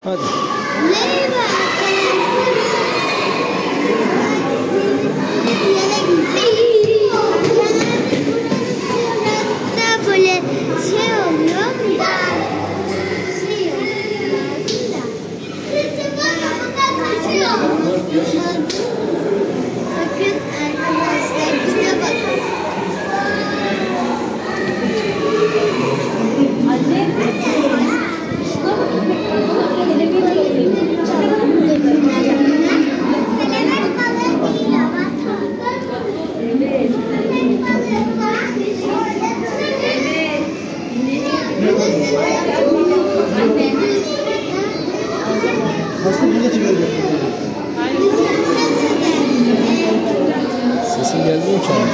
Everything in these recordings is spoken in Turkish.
Hadi. Merhaba arkadaşlar. Burada böyle şey oluyor. Bakın arkadaşlar bize bakın. Nasıl burada çıkacak? Sesin geldi mi uçağın?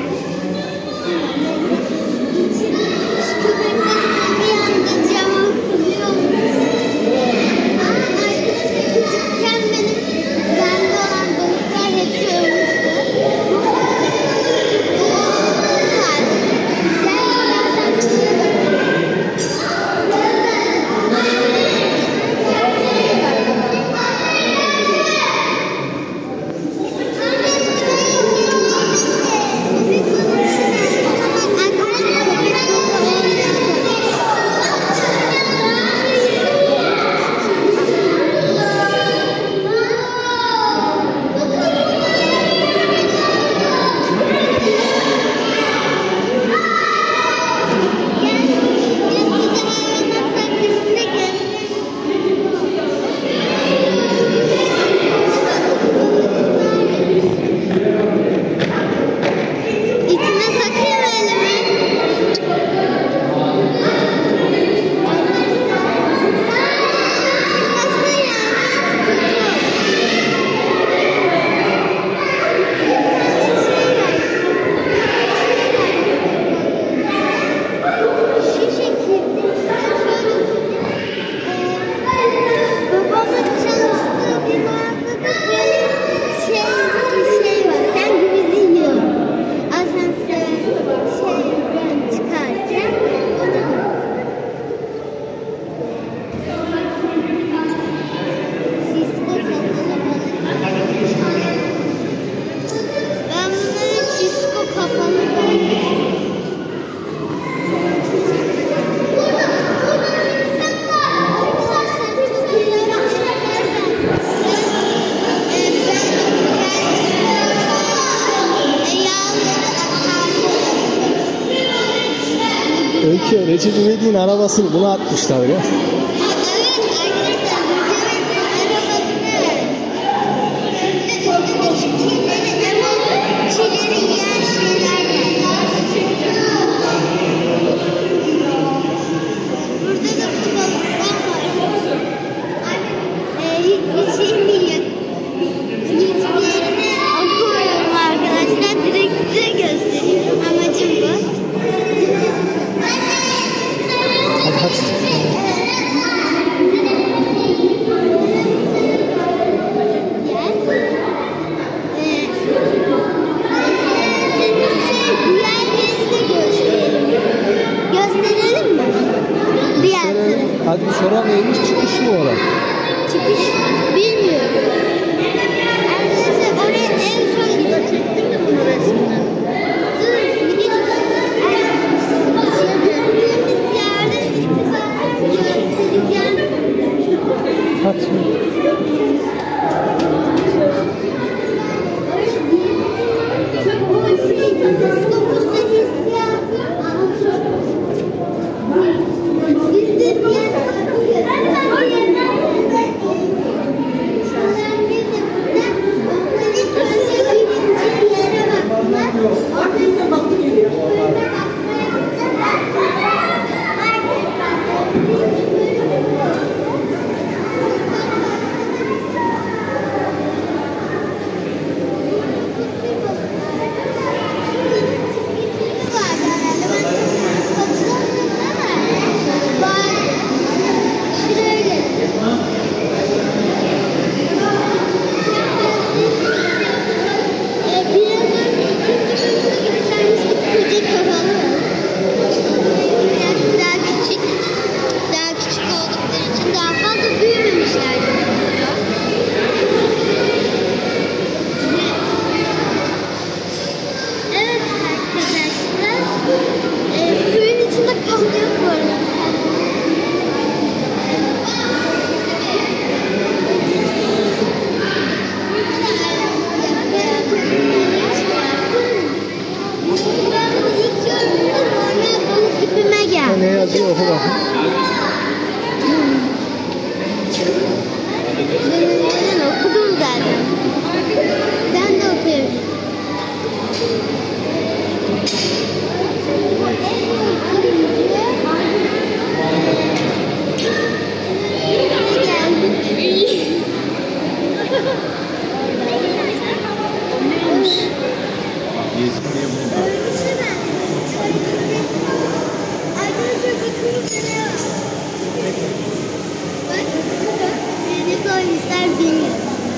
Öykü, Recep İvedik'in arabasını buna atmışlar ya. Hadi bir soran neymiş? Çıkış mı orada? Çıkış bilmiyorum. Arkadaşlar oraya en son çektim mi bunu resmini? Dur bir de gördüğümüz yerde göstereceğim. Hadi. göster bilmiyorum.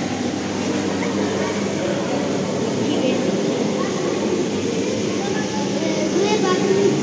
Buraya bakın.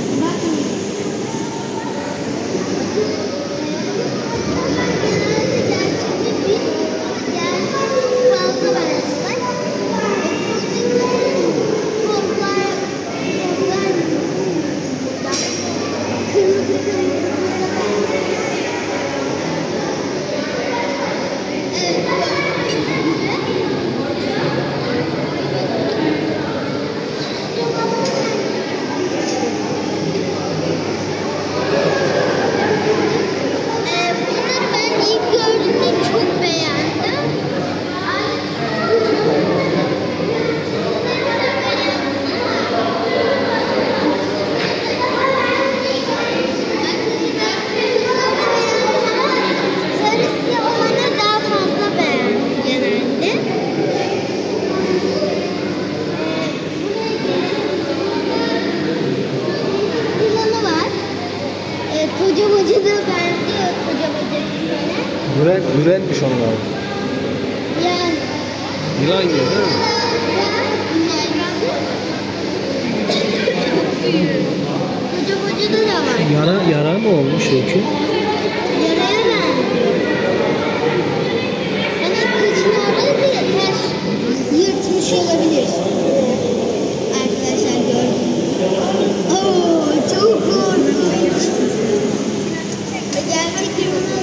Dürenmiş onlar. Yani. Yılan gibi değil mi? Koca da var. Yara mı olmuş Öykü? Yaraya benziyor. Hani kıçını orada ya ters yırtmış olabilir. Arkadaşlar gördüm. Oo, çok korkunç. Gerçekten bunu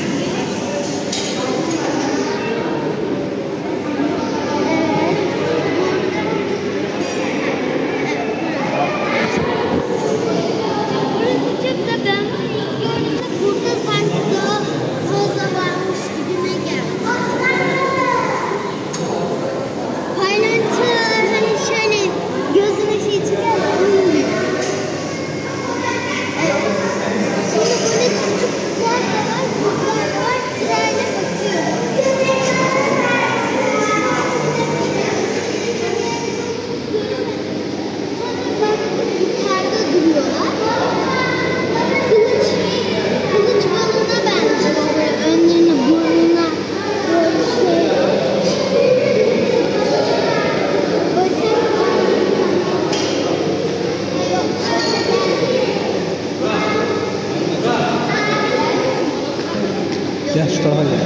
Gel şu tarafa gel.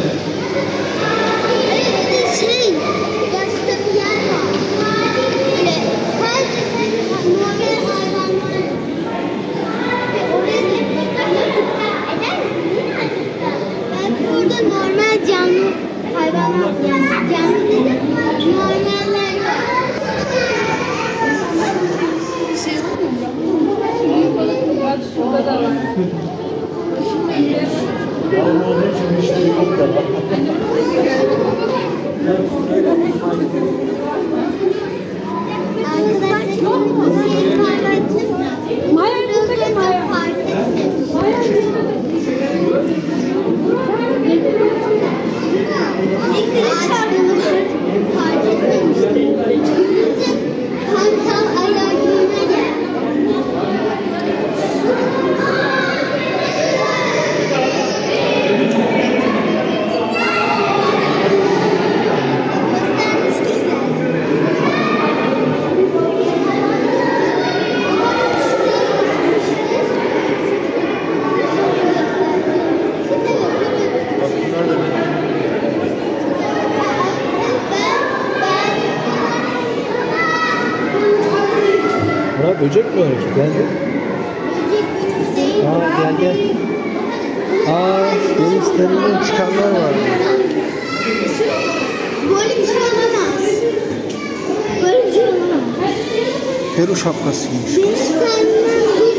başka bir yer var. Böyle sadece normal hayvanlar. Oraya gitmişler. Eder misin? Belki orada normal canlı hayvanlar, yani canlı dedim, normaller var. Şurada da var. Bura böcek mi Öykü? Geldi. Gel. Benim sistemimden çıkanlar var. Böyle bir şey olamaz. Böyle bir şey olamaz. Peru şapkasıymış. Deniz sayılan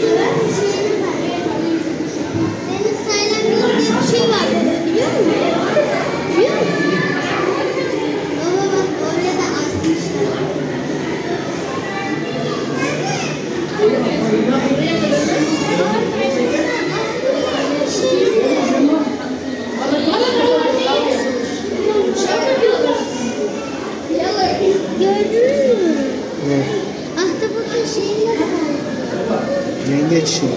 diye bir şey var. Biliyor musun? Biliyor musun? Baba bak oraya da asmışlar. Gördün mü? Ne? Ahtapotun şeyini var. Yengeç şey.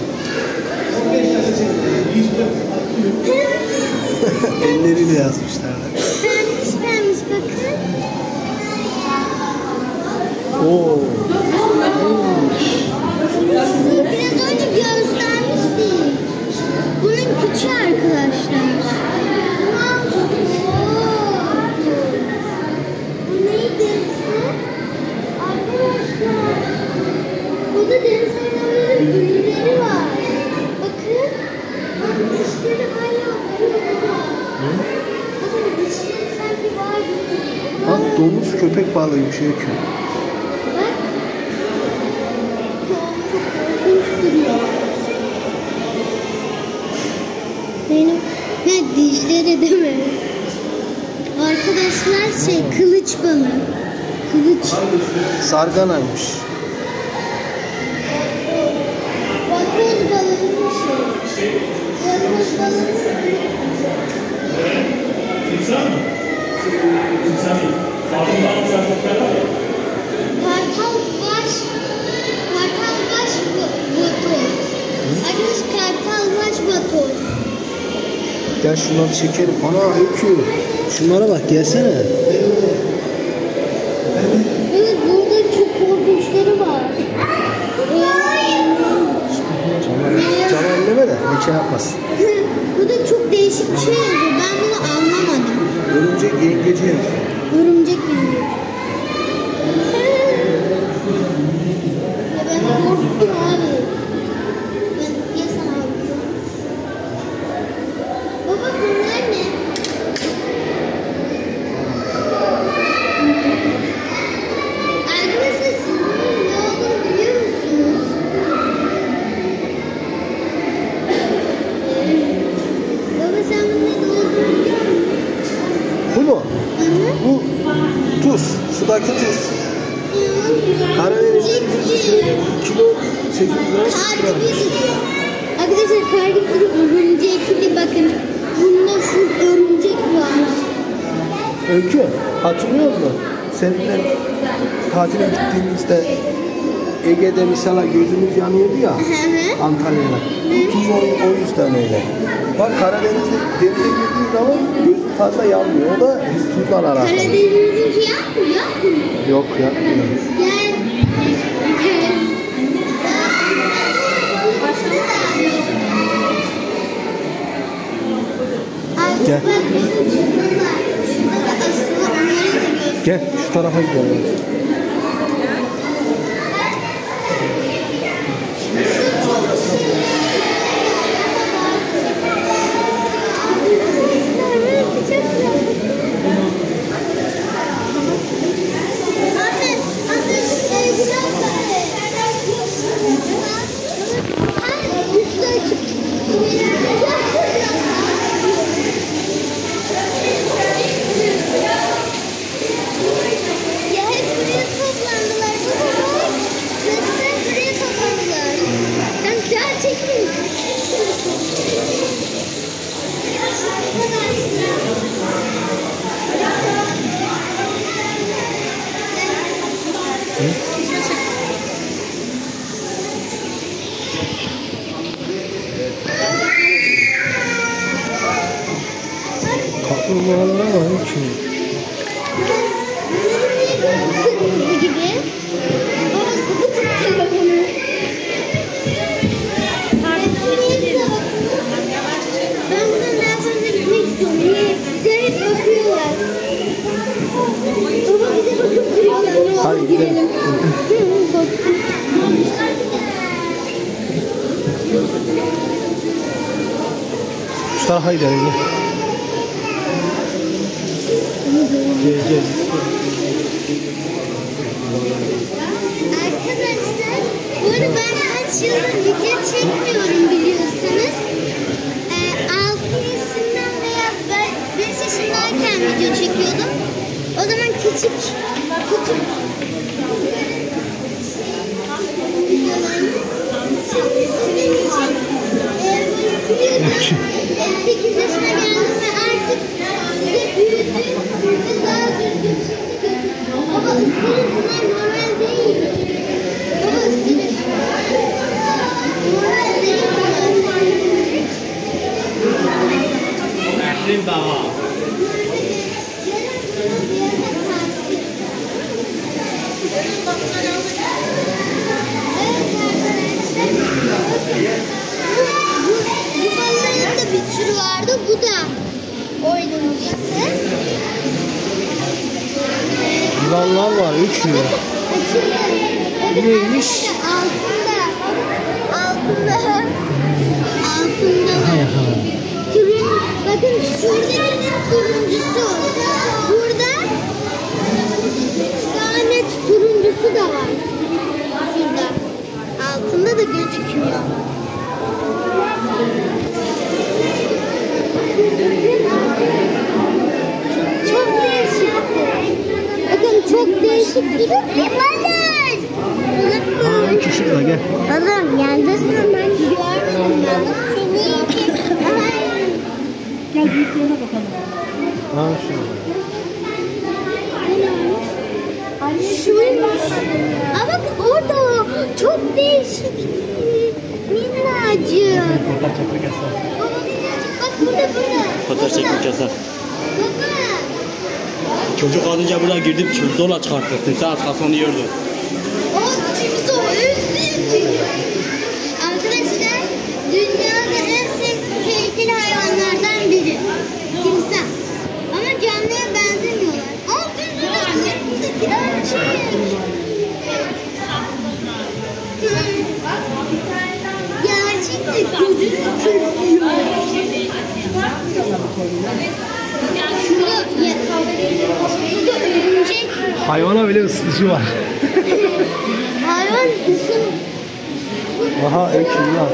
Elleriyle yazmışlar. Oo. Biraz önce göstermiştik. Bunun küçüğü arkadaşlar. Bu neydi? Arkadaşlar. Burada deniz hayvanlarının ürünleri var. Bakın. Bak dişleri hala var. Bakın dişleri sanki var gibi. Bak domuz köpek balığıymış Öykü. Bak. Çok korkunç duruyor. Benim dişleri değil mi? Arkadaşlar kılıç balığı. Kılıç. Sarganaymış. Vatoz balığının Vatoz balığı. Timsah mı? Timsah değil. Kaplumbağanın sarkıtları var ya. Kartal baş vatoz. Arkadaşlar kartal baş vatoz. Gel şunları çekelim. Ana Öykü. Şunlara bak gelsene. Evet burada çok korkunçları var. Cama elleme de leke yapmasın. Burada çok değişik bir şey yazıyor. Ben bunu anlamadım. Örümcek yengeci yazıyor. Örümcek yiyor. Ya ben korktum abi. Ben ya sana abi. Baba bunlar ne? Arkadaşlar siz bunun ne olduğunu biliyor musunuz? Baba sen bunun ne olduğunu biliyor musun? Bu mu? Hı hı. Bu tuz. Sudaki tuz. Karadeniz'de 1 kilo 8 lira. Kar gibi duruyor. Arkadaşlar kar gibi duruyor. Örümcekli bakın. Bunda full örümcek var. Öykü hatırlıyor musun? Seninle tatile gittiğimizde Ege'de mesela gözümüz yanıyordu ya Hı hı. Antalya'da. Bu tuz o yüzden öyle. Bak Karadeniz'de denize girdiğin zaman gözün fazla yanmıyor. O da tuzla alakalı. Karadeniz'inki yapmıyor mu? Yok yapmıyor. Gel. Gel. Şurada da aslında onları da göster. Gel şu tarafa gidelim. Ya hep buraya toplandılar. Baba bak. Resmen buraya toplandılar. Ben gerçekten. Kaplumbağalara var Öykü. Kırmızı gibi. Baba sıkı tutuyor bunu. Ben buradan daha fazla gitmek istiyorum. Niye? Bize hep bakıyorlar. Baba bize bakıp duruyorlar. Ne olur Hadi gidelim. gidelim. Şu tarafa gidelim. Gel gel. Arkadaşlar, bu arada ben kaç yıldır video çekmiyorum biliyorsunuz. 6 yaşından veya 5 yaşındayken video çekiyordum. O zaman küçük videolarımı şimdi sizin için büyüdüm. 8 yaşına geldim ve artık size büyüdüm ve daha düzgün şekilde götürdüm. Baba ısırır, bunlar normal değil. Baba ısırır. Normal değil bunlar. Yılanlar var 3 yılan. Bu neymiş? Altında var. Bakın şuradaki turuncusu. Burada daha net turuncusu da var. Şurada. Altında da gözükmüyor. Çok değişik. Bakın çok değişik bir balık. Ha, küçük la gel. Balım neredesin ben görmedim balık seni. Gel büyüklerine bakalım. Ha şurada. Şuymuş. Aa bak orada çok değişik. Minnacık. Fotoğraf çekmek yasak. Bak burada. Fotoğraf çekmek yasak. Baba. Çocuk alınca buraya girdim, zorla çıkarttı. Timsah kafasını yiyordu. O timsah özledi. Arkadaşlar dünyada en tehlikeli hayvanlardan biri. Timsah. Ama canlıya benzemiyorlar. Aa gözü de gerçek. Gerçekten gözünü kırpıyor. Şurada örümcek. Hayvana bile ısıtıcı var. Hayvan ısın. Aha 3 yılan.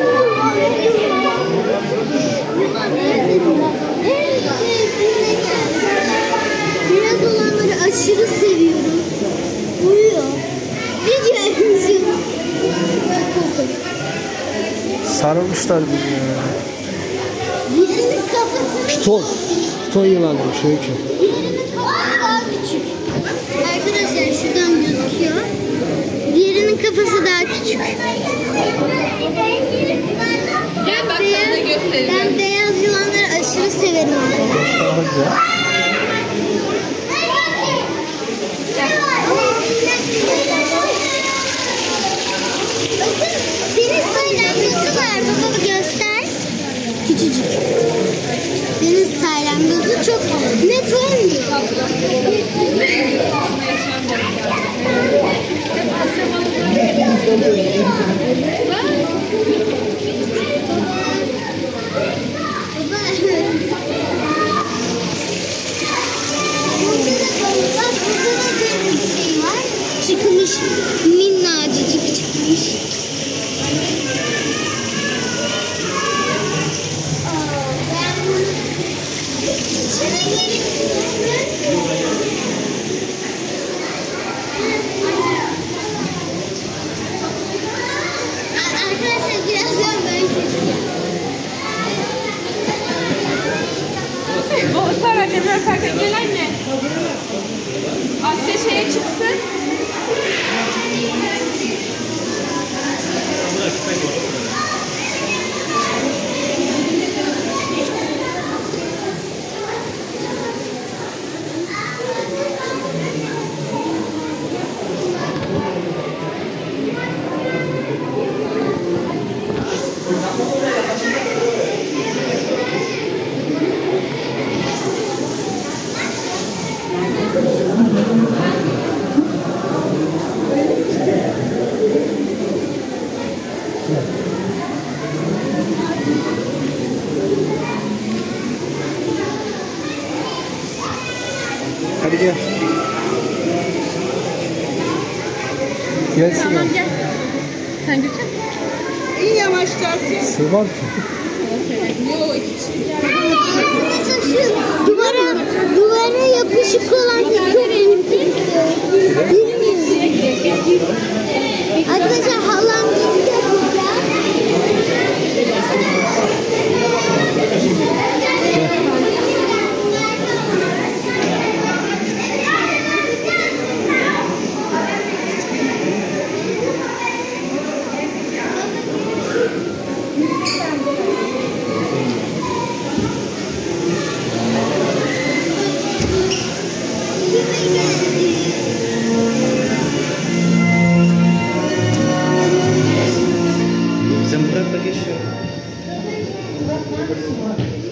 Biraz olanları aşırı seviyorum. Uyuyor. Bir gelmişim. Sarılmışlar birbirine. Birinin kafasını... Piton. Piton yılanı şu iki. Diğerinin kafası daha küçük. Arkadaşlar şuradan gözüküyor. Diğerinin kafası daha küçük. Gel bak sana da göstereyim. Ben beyaz yılanları aşırı severim. Daha güzel. Bakın deniz salyangozu var. Baba göster. Küçücük. Deniz salyangozu çok net olmuyor. Burada da bir şey var. Çıkmış. Minnacıcık çıkmış. Ben bunu içine gelip arkadaşlar birazdan böyle çekeceğim. Bu tarafa kadar fark gel anne. Asya şeye çıksın. Hadi gel. Gelsin. Tamam gel. Sen götür. İyi yavaşlasın. Sığmaz ki. Yok hiç. Arkadaşlar şu duvara yapışık olan şey çok ilginç. Arkadaşlar halam gibi yapacağım. Sen bırak da geç ya.